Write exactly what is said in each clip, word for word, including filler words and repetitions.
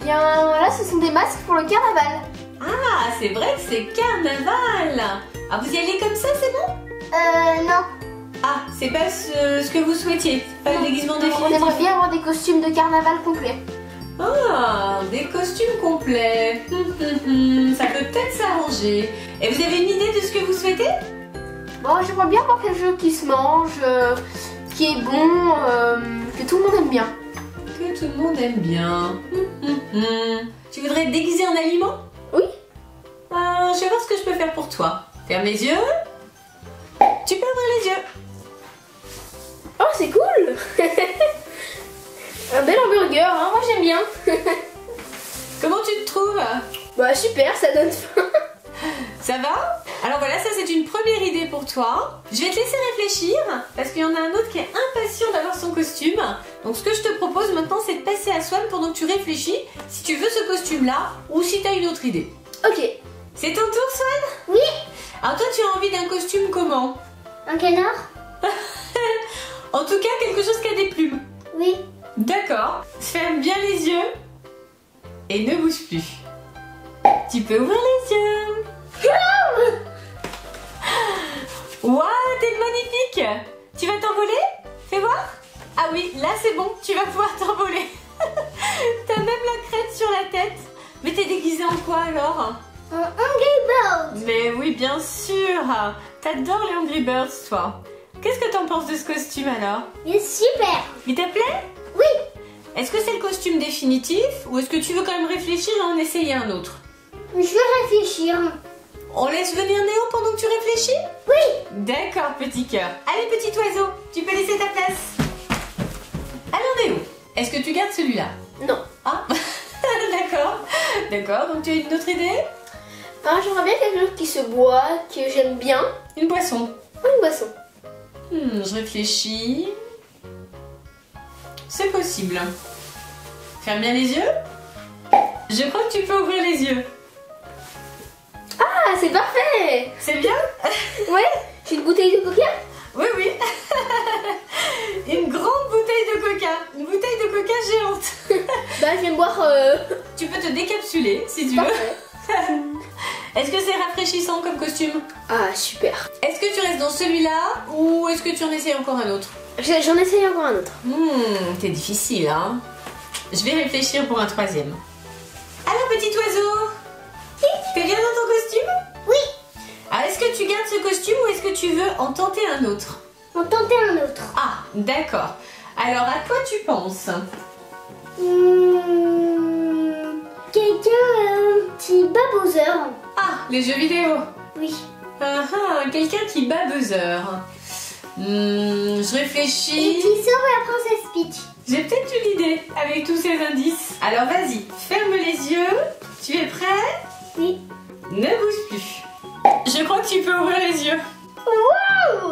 bien là, ce sont des masques pour le carnaval. Ah, c'est vrai que c'est carnaval. Ah, vous y allez comme ça, c'est bon? Euh, non. Ah, c'est pas ce, ce que vous souhaitiez, pas le déguisement On définitif. aimerait bien avoir des costumes de carnaval complets. Ah, des costumes complets. Hum, hum, hum, ça peut peut-être s'arranger. Et vous avez une idée de ce que vous souhaitez? Bon, j'aimerais bien avoir quelque chose qui se mange, euh, qui est bon, euh, que tout le monde aime bien. Que tout le monde aime bien. Hum, hum, hum. Tu voudrais te déguiser en aliment? Oui. Ah, je vais voir ce que je peux faire pour toi. Ferme les yeux. Tu peux ouvrir les yeux. Oh, c'est cool. Un bel hamburger, hein, moi j'aime bien. Comment tu te trouves? Bah super, ça donne faim. Ça va? Alors voilà, ça c'est une première idée pour toi. Je vais te laisser réfléchir parce qu'il y en a un autre qui est impatient d'avoir son costume. Donc ce que je te propose maintenant, c'est de passer à Swan pendant que tu réfléchis si tu veux ce costume-là ou si tu as une autre idée. Ok. C'est ton tour, Swan? Oui. Alors toi, tu as envie d'un costume comment? Un canard? En tout cas, quelque chose qui a des plumes. Oui. D'accord. Ferme bien les yeux et ne bouge plus. Tu peux ouvrir les yeux. Waouh, t'es magnifique. Tu vas t'envoler? Fais voir. Ah oui, là c'est bon, tu vas pouvoir t'envoler. T'as même la crête sur la tête. Mais t'es déguisée en quoi alors? Un Angry Bird. Mais oui, bien sûr. T'adores les Angry Birds, toi. Qu'est-ce que t'en penses de ce costume alors? Il est super. Il te plaît? Oui. Est-ce que c'est le costume définitif ou est-ce que tu veux quand même réfléchir et en essayer un autre? Je vais réfléchir. On laisse venir Néo pendant que tu réfléchis? Oui. D'accord, petit cœur. Allez, petit oiseau, tu peux laisser ta place. Alors Néo, est-ce que tu gardes celui-là? Non. Ah, d'accord. D'accord, donc tu as une autre idée? Ah, j'aimerais bien quelque chose qui se boit, que j'aime bien. Une boisson. Ou une boisson. Hmm, je réfléchis. C'est possible. Ferme bien les yeux. Je crois que tu peux ouvrir les yeux. Ah, c'est parfait. C'est bien? Ouais. J'ai une bouteille de coca. Oui, oui. Une grande bouteille de coca. Une bouteille de coca géante. Bah, je vais me boire. Euh... Tu peux te décapsuler si tu Parfait. veux. Est-ce que c'est rafraîchissant comme costume? Ah, super. Est-ce que tu restes dans celui-là ou est-ce que tu en essayes encore un autre? J'ai- J'en essaye encore un autre. Hmm, t'es difficile, hein? Je vais réfléchir pour un troisième. Alors, petit oiseau, t'es bien dans ton costume? Oui. Alors, est-ce que tu gardes ce costume ou est-ce que tu veux en tenter un autre? On tentait un autre. Ah, d'accord. Alors, à quoi tu penses? Hmm, Quelqu'un, un petit Babouzer. Ah, les jeux vidéo. Oui. Ah, ah, quelqu'un qui bat buzzer. Hmm, je Et réfléchis. qui sauve la princesse Peach. J'ai peut-être une idée avec tous ces indices. Alors, vas-y, ferme les yeux. Tu es prêt? Oui. Ne bouge plus. Je crois que tu peux ouvrir les yeux. Wow.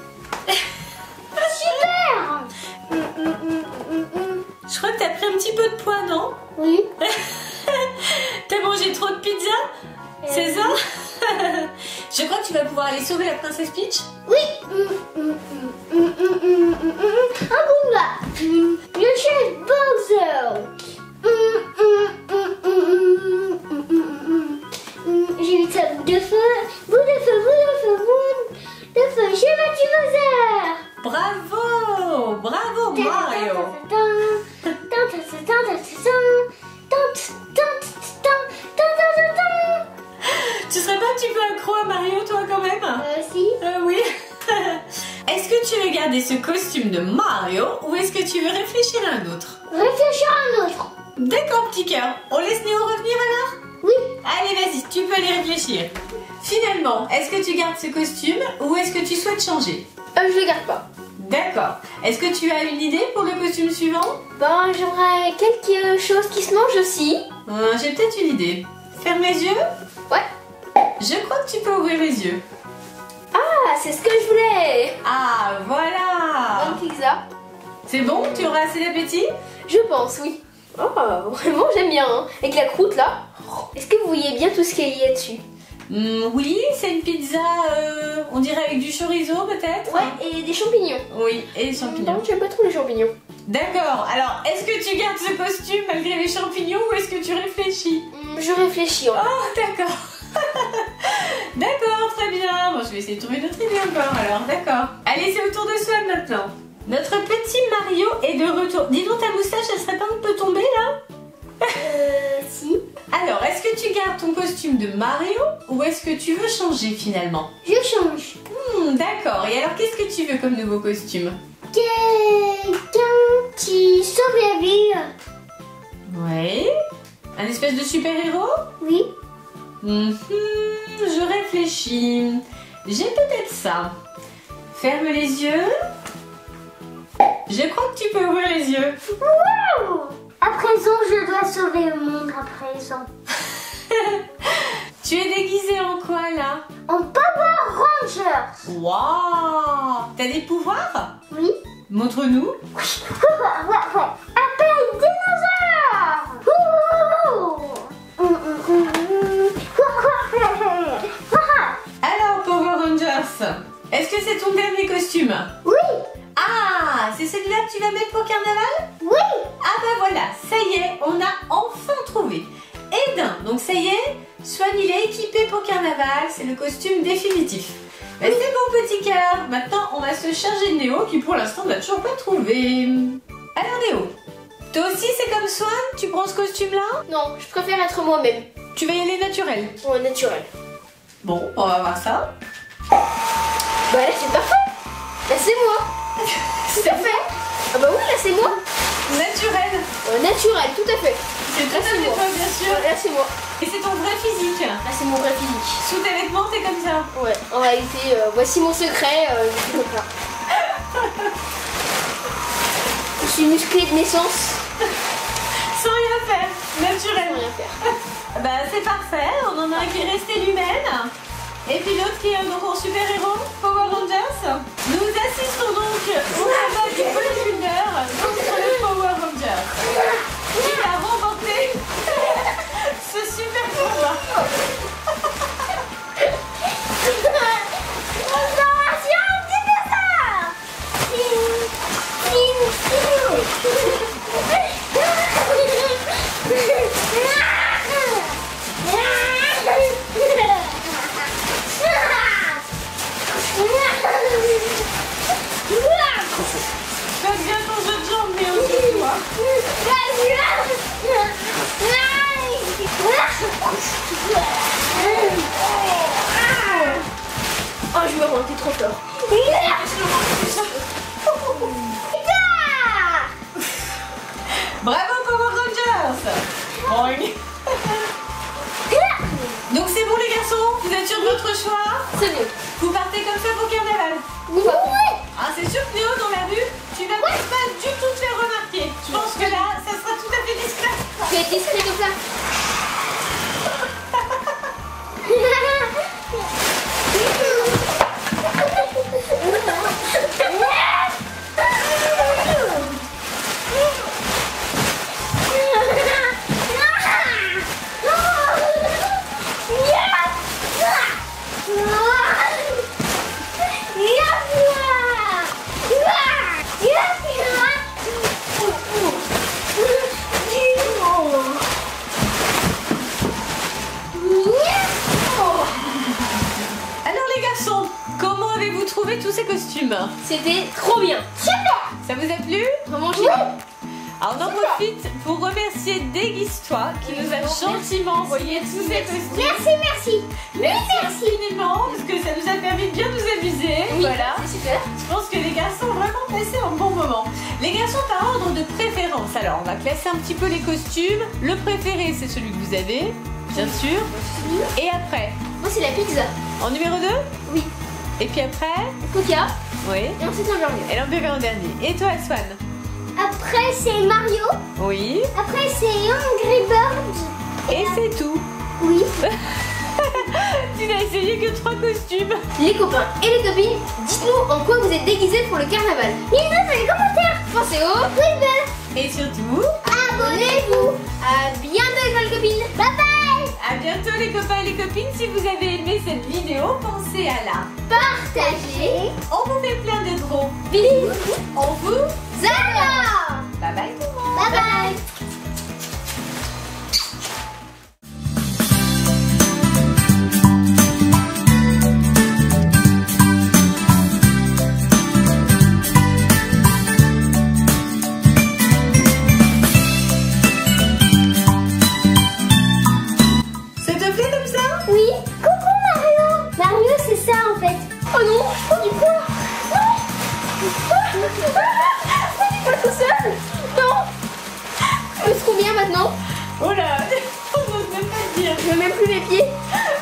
Super. Hum, hum, hum, hum, hum. Je crois que t'as pris un petit peu de poids, non? Oui. T'as mangé trop de pizza? C'est ça? Je crois que tu vas pouvoir aller sauver la princesse Peach. Oui. Hum, hum, hum, hum, hum, hum, hum, hum. Un Boomba. Hum, Le chef Bowser. Hum, hum, hum, hum, hum, hum, hum, hum. Hum, J'ai vu ça bout de feu. Bout de feu, bout de feu, bout de feu. J'ai battu Bowser. Bravo! Bravo Mario! Tu serais pas un petit peu accro à Mario toi quand même? Euh, si. Euh, oui. Est-ce que tu veux garder ce costume de Mario ou est-ce que tu veux réfléchir à un autre? Réfléchir à un autre. D'accord petit cœur. On laisse Néo revenir alors? Oui. Allez vas-y, tu peux aller réfléchir. Finalement, est-ce que tu gardes ce costume ou est-ce que tu souhaites changer? Euh, je le garde pas. D'accord. Est-ce que tu as une idée pour le costume suivant? Ben, j'aimerais quelque chose qui se mange aussi. Euh, J'ai peut-être une idée. Ferme les yeux. Ouais. Je crois que tu peux ouvrir les yeux. Ah, c'est ce que je voulais. Ah, voilà. Bonne pizza. C'est bon? Tu auras assez d'appétit? Je pense, oui. Oh, vraiment, j'aime bien. Hein. Avec la croûte là. Est-ce que vous voyez bien tout ce qu'il y a dessus? Hmm, oui, c'est une pizza, euh, on dirait avec du chorizo peut-être? Ouais, et des champignons. Oui, et des Par champignons. contre, j'aime pas trop les champignons. D'accord. Alors, est-ce que tu gardes ce costume malgré les champignons ou est-ce que tu réfléchis? Hum, Je réfléchis. Ouais. Oh, d'accord. D'accord, très bien. Bon, je vais essayer de trouver notre idée encore alors. D'accord. Allez, c'est au tour de Swan maintenant. Notre petit Mario est de retour. Dis donc, ta moustache, elle serait pas un peu tombée là? Euh, si. Alors, est-ce que tu gardes ton costume de Mario ou est-ce que tu veux changer finalement? Je change. Hmm, d'accord. Et alors, qu'est-ce que tu veux comme nouveau costume? Quelqu'un qui sauve la ville. Oui. Un espèce de super-héros? Oui. Mhm, je réfléchis. J'ai peut-être ça. Ferme les yeux. Je crois que tu peux ouvrir les yeux. Wow! À présent, je dois sauver le monde à présent. Tu es déguisé en quoi là? En Power Rangers. Waouh! T'as des pouvoirs? Oui. Montre-nous. Ouais, ouais, ouais. Appelle dinosaure. Alors Power Rangers, est-ce que c'est ton dernier costume? Oui. Ah, c'est celui-là que tu vas mettre pour carnaval? Oui. Ah ben voilà, ça y est, on a enfin trouvé. Edin, donc ça y est, Swan il est équipé pour carnaval, c'est le costume définitif. Ben, c'est bon petit cœur, maintenant on va se charger de Néo qui pour l'instant n'a toujours pas trouvé. Alors Néo, toi aussi c'est comme Swan, tu prends ce costume là? Non, je préfère être moi-même. Tu vas y aller naturel. Ouais, naturel. Bon, on va voir ça. Bah là c'est parfait. Là c'est moi. Tout à fait. Ah bah oui, là c'est moi. Naturel. Euh, naturel, tout à fait. C'est tout à Là, c'est fait moi. toi bien sûr. Ouais, là c'est moi. Et c'est ton vrai physique. Là c'est mon vrai physique. Sous tes vêtements t'es comme ça. Ouais, en réalité, euh, voici mon secret. Euh, je suis comme ça. Je suis musclée de naissance. Sans rien faire. Sans Naturel. rien faire. Bah c'est parfait, on en a un qui est resté l'humaine et puis l'autre qui est donc en super-héros, Power Rangers. Nous assistons donc au combat du bodybuilder contre le Power Rangers qui a remporté ce super combat. Fais bien ton jeu de jambes, mais aussi toi. Oh, je me rends, t'es trop fort. Bravo Power Rangers. Boing. Donc c'est bon les garçons, vous êtes sûrs de votre choix? C'est bon. Vous partez comme ça pour carnaval? Oui. Ah c'est sûr que Néo dans la rue, tu vas pas du tout te faire remarquer. Je pense que là, ça sera tout à fait discret. Je vais être discret comme ça. Tous ces costumes. C'était trop bien. Super. Ça vous a plu? Vraiment génial. Alors on en profite pour remercier Déguise-toi qui nous a gentiment envoyé tous ces costumes. Merci, merci. Merci infiniment parce que ça nous a permis de bien nous amuser. Oui, voilà. c'est super. Je pense que les garçons ont vraiment passé un bon moment. Les garçons par ordre de préférence. Alors on va classer un petit peu les costumes. Le préféré c'est celui que vous avez, bien sûr. Et après? Moi c'est la pizza. En numéro deux? Oui. Et puis après? Coca. Oui. Et ensuite un burger. Et l'hamburger en dernier. Et toi Swan? Après c'est Mario. Oui. Après c'est Angry Birds. Et c'est tout. Oui. Tu n'as essayé que trois costumes. Les copains et les copines, dites-nous en quoi vous êtes déguisés pour le carnaval. Dites-nous dans les commentaires. Pensez au Twitter. Et surtout, abonnez-vous. À bientôt les belles copines. Bye bye. à bientôt les copains et les copines. Si vous avez aimé cette vidéo, pensez à la Partagez. On vous fait plein de gros Bisous. On vous Zala. prends du poids. Non. Pas tout seul. Non. Je pèse combien maintenant? Oh là, on n'ose même pas te dire. Je mets même plus mes pieds.